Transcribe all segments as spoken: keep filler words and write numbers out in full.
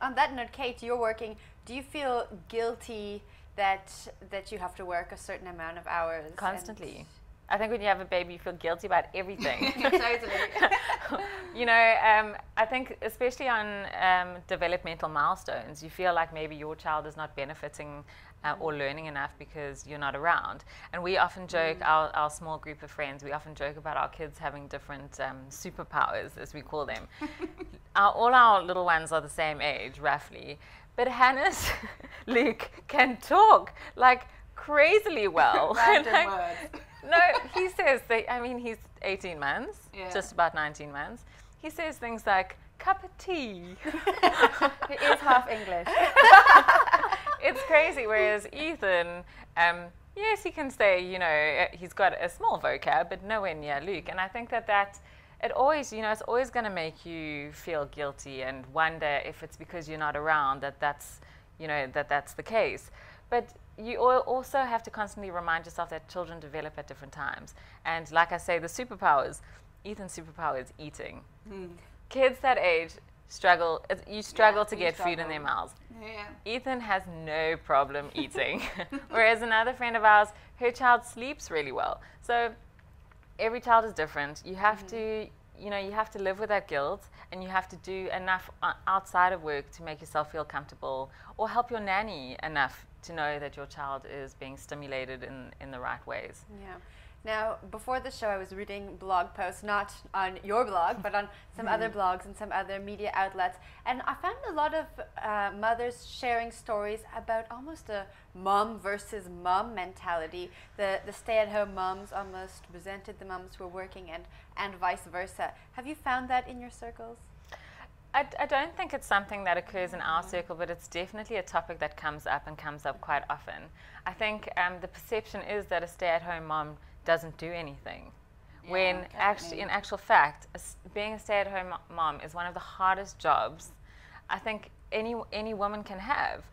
on that note, Kate, you're working. Do you feel guilty that that you have to work a certain amount of hours? Constantly. I think when you have a baby, you feel guilty about everything. Totally. You know, um, I think especially on um, developmental milestones, you feel like maybe your child is not benefiting uh, or learning enough because you're not around. And we often joke, mm. our, our small group of friends, we often joke about our kids having different um, superpowers, as we call them. our, all our little ones are the same age, roughly. But Hannes, Luke, can talk like crazily well. Random like, words. No, he says, they, I mean, he's eighteen months, yeah. just about nineteen months. He says things like, cup of tea. He is half English. It's crazy, whereas Ethan, um, yes, he can say, you know, he's got a small vocab, but nowhere near Luke. And I think that that, it always, you know, it's always going to make you feel guilty and wonder if it's because you're not around that that's, you know, that that's the case. But you also have to constantly remind yourself that children develop at different times. And like I say, the superpowers, Ethan's superpower is eating. Mm. Kids that age struggle, you struggle yeah, to get struggle. food in their mouths. Yeah. Ethan has no problem eating. Whereas another friend of ours, her child sleeps really well. So every child is different. You have mm-hmm. to, you know, you have to live with that guilt, and you have to do enough outside of work to make yourself feel comfortable, or help your nanny enough to know that your child is being stimulated in, in the right ways. Yeah. Now, before the show, I was reading blog posts, not on your blog, but on some mm. other blogs and some other media outlets, and I found a lot of uh, mothers sharing stories about almost a mom versus mom mentality. The the stay-at-home moms almost resented the moms who were working, and, and vice versa. Have you found that in your circles? I, I don't think it's something that occurs in our circle, but it's definitely a topic that comes up and comes up quite often. I think um, the perception is that a stay-at-home mom doesn't do anything, yeah, when actually, in actual fact, a, being a stay-at-home mo mom is one of the hardest jobs I think any any woman can have.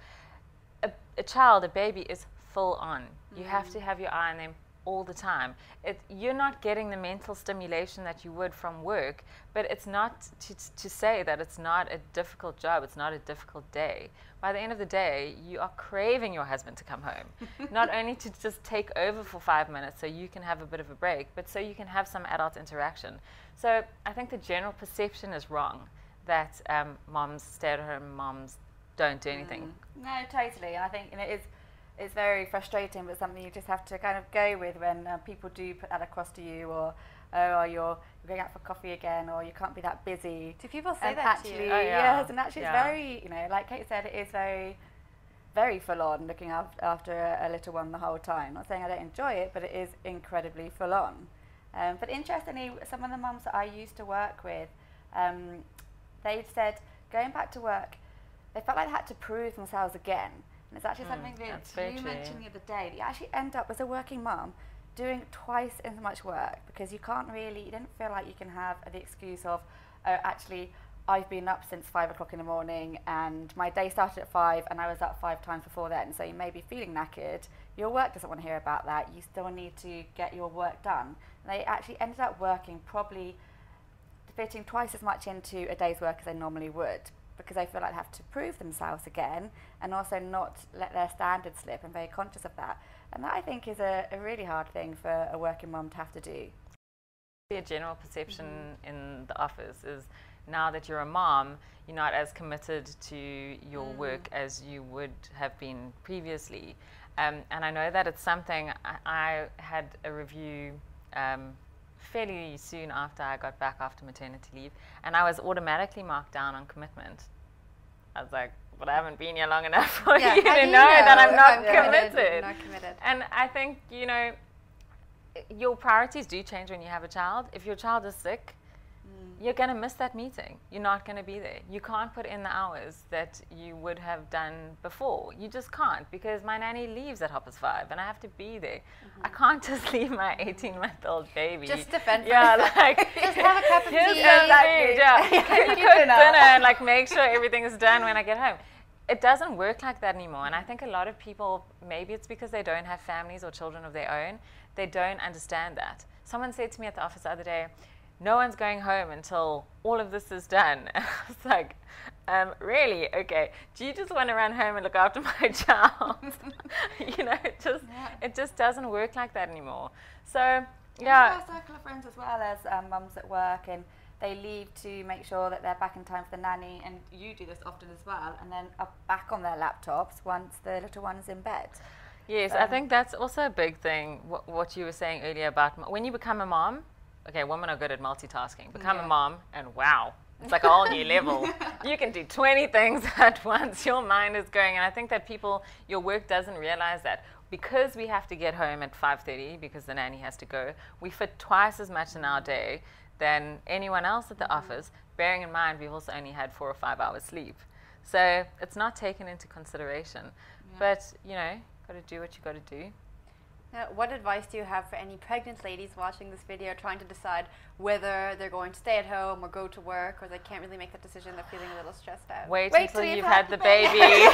A, a child, a baby, is full on. Mm-hmm. You have to have your eye on them all the time. It, you're not getting the mental stimulation that you would from work, but it's not to, to say that it's not a difficult job, it's not a difficult day. By the end of the day, you are craving your husband to come home. Not only to just take over for five minutes so you can have a bit of a break, but so you can have some adult interaction. So I think the general perception is wrong, that um, moms, stay-at-home moms, don't do anything. Mm. No, totally. And I think, you know, it's It's very frustrating, but something you just have to kind of go with when uh, people do put that across to you, or oh, you're, you're going out for coffee again, or you can't be that busy. Do people say and that actually, to you? Oh, yeah. Yes, and actually yeah. it's very, you know, like Kate said, it is very, very full on looking after, after a, a little one the whole time. Not saying I don't enjoy it, but it is incredibly full on. Um, but interestingly, some of the mums that I used to work with, um, they said going back to work, they felt like they had to prove themselves again. And it's actually mm, something that you mentioned the other day. You actually end up, as a working mum, doing twice as much work, because you can't really, you don't feel like you can have the excuse of, oh, actually, I've been up since five o'clock in the morning and my day started at five and I was up five times before then. So you may be feeling knackered. Your work doesn't want to hear about that. You still need to get your work done. And they actually ended up working probably fitting twice as much into a day's work as they normally would, because they feel like they have to prove themselves again and also not let their standards slip, and very conscious of that. And that, I think, is a, a really hard thing for a working mum to have to do. A general perception mm-hmm. in the office is now that you're a mom, you're not as committed to your mm. work as you would have been previously. Um, and I know that it's something, I, I had a review um, fairly soon after I got back after maternity leave, and I was automatically marked down on commitment. I was like, but I haven't been here long enough for yeah, you to you know, know that I'm not I'm committed. committed. Not committed. And I think, you know, your priorities do change when you have a child. If your child is sick, mm. you're going to miss that meeting. You're not going to be there. You can't put in the hours that you would have done before. You just can't, because my nanny leaves at half past five and I have to be there. Mm-hmm. I can't just leave my eighteen-month-old baby. Just defend for yeah, yourself. like just have a cup of tea. Exactly. Yeah. Can you cook dinner and like make sure everything is done when I get home? It doesn't work like that anymore. And I think a lot of people, maybe it's because they don't have families or children of their own, they don't understand that. Someone said to me at the office the other day, no one's going home until all of this is done. And I was like, um, really? Okay. Do you just want to run home and look after my child? You know, it just Yeah. it just doesn't work like that anymore. So Yeah. yeah, A circle of friends as well as um, mums at work, and they leave to make sure that they're back in time for the nanny, and you do this often as well, and then are back on their laptops once the little one's in bed. yes, I Um, think that's also a big thing. What, what you were saying earlier about m- when you become a mom. Okay, women are good at multitasking. Become Yeah. a mom, and wow, it's like a whole new level. You can do twenty things at once. Your mind is going, and I think that people, your work doesn't realize that. Because we have to get home at five thirty because the nanny has to go, we fit twice as much in our day than anyone else at the Mm-hmm. office, bearing in mind we've also only had four or five hours sleep. So it's not taken into consideration. Yeah. But, you know, got to do what you got to do. Now, what advice do you have for any pregnant ladies watching this video trying to decide whether they're going to stay at home or go to work, or they can't really make that decision, they're feeling a little stressed out? Wait, Wait until till you've you've had had the the baby. baby.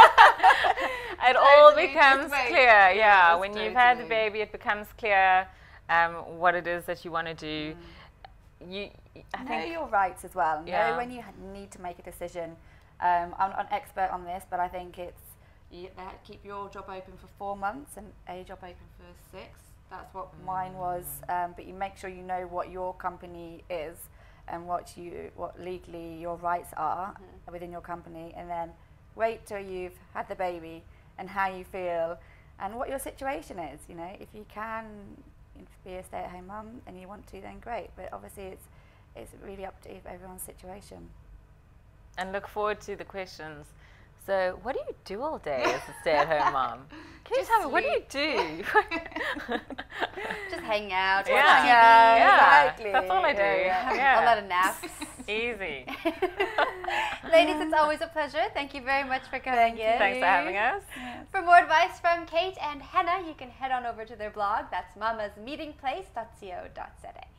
It all Totally, just becomes wait. clear. Yeah, Yeah, just when you've had the totally. baby, it becomes clear um, what it is that you want to do. You, I know think, your rights as well. Yeah. Know when you ha- need to make a decision. Um, I'm not an expert on this, but I think it's you uh, keep your job open for four months and a job open for six. That's what mine was. Um, but you make sure you know what your company is and what you what legally your rights are within your company, and then wait till you've had the baby and how you feel and what your situation is. You know, if you can be a stay-at-home mum and you want to, then great. But obviously, it's it's really up to everyone's situation. and look forward to the questions. So, what do you do all day as a stay-at-home mom? Can you Just tell me, what do you do? Just hang out, watch Yeah. T V, Yeah, Yeah, exactly. that's all I do. Yeah, have Yeah. a lot of naps. Easy. Ladies, it's always a pleasure. Thank you very much for coming Thank in. Thanks for having us. For more advice from Kate and Hannah, you can head on over to their blog. That's mamasmeetingplace dot co dot za.